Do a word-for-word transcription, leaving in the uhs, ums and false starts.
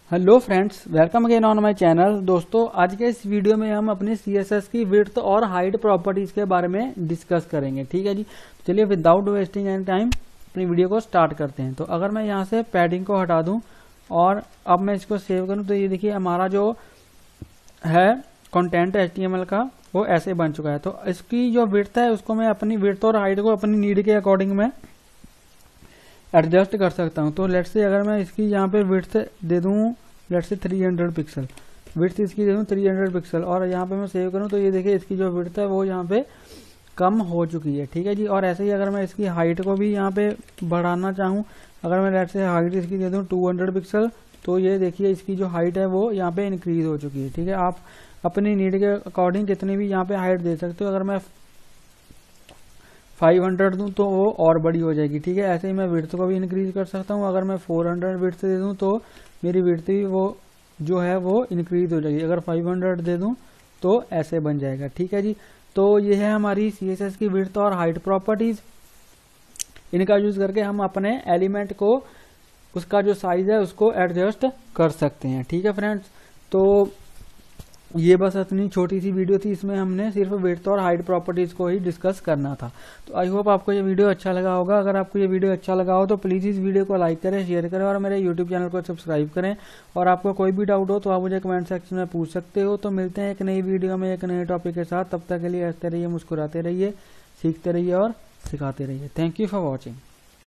Hello friends, welcome again on my channel. दोस्तों, आज के इस वीडियो में हम अपनी सीएसएस की विड्थ और हाइट प्रॉपर्टीज के बारे में डिस्कस करेंगे। ठीक है जी, तो चलिए विदाउट वेस्टिंग एनी टाइम अपनी वीडियो को स्टार्ट करते हैं। तो अगर मैं यहाँ से पैडिंग को हटा दूं और अब मैं इसको सेव करूं तो ये देखिए हमारा जो है कंटेंट एचटीएमएल का वो ऐसे बन चुका है। तो इसकी जो विड्थ है उसको मैं अपनी विड्थ और हाइट को अपनी नीड के अकॉर्डिंग में एडजस्ट कर सकता हूं। तो लेट्स से अगर मैं इसकी यहाँ पे विड्थ दे दूं let's say three hundred pixel, width इसकी दे दूं थ्री हंड्रेड पिक्सल और यहाँ पे मैं सेव करूं तो ये देखिए इसकी जो विड्थ है वो यहाँ पे कम हो चुकी है। ठीक है जी, और ऐसे ही अगर मैं इसकी हाइट को भी यहाँ पे बढ़ाना चाहूँ, अगर मैं लेट्स से हाइट इसकी दे दूँ टू हंड्रेड पिक्सल तो ये देखिए इसकी जो हाइट है वो यहाँ पे इंक्रीज हो चुकी है। ठीक है, आप अपनी नीड के अकॉर्डिंग कितनी भी यहाँ पे हाइट दे सकते हो। अगर मैं फाइव हंड्रेड दूं तो वो और बड़ी हो जाएगी। ठीक है, ऐसे ही मैं विड्थ को भी इंक्रीज कर सकता हूँ। अगर मैं फोर हंड्रेड विड्थ दे दूं तो मेरी विड्थ भी वो जो है वो इंक्रीज हो जाएगी। अगर फाइव हंड्रेड दे दूं तो ऐसे बन जाएगा। ठीक है जी, तो ये है हमारी सीएसएस की विड्थ और हाइट प्रॉपर्टीज। इनका यूज करके हम अपने एलिमेंट को उसका जो साइज है उसको एडजस्ट कर सकते हैं। ठीक है फ्रेंड्स, तो ये बस इतनी छोटी सी वीडियो थी, इसमें हमने सिर्फ विड्थ और हाइट प्रॉपर्टीज को ही डिस्कस करना था। तो आई होप आपको ये वीडियो अच्छा लगा होगा। अगर आपको ये वीडियो अच्छा लगा हो तो प्लीज इस वीडियो को लाइक करें, शेयर करें और मेरे यूट्यूब चैनल को सब्सक्राइब करें। और आपको कोई भी डाउट हो तो आप मुझे कमेंट सेक्शन में पूछ सकते हो। तो मिलते हैं एक नई वीडियो में एक नए टॉपिक के साथ। तब तक के लिए हंसते रहिए, मुस्कुराते रहिए, सीखते रहिए और सिखाते रहिए। Thank you for watching.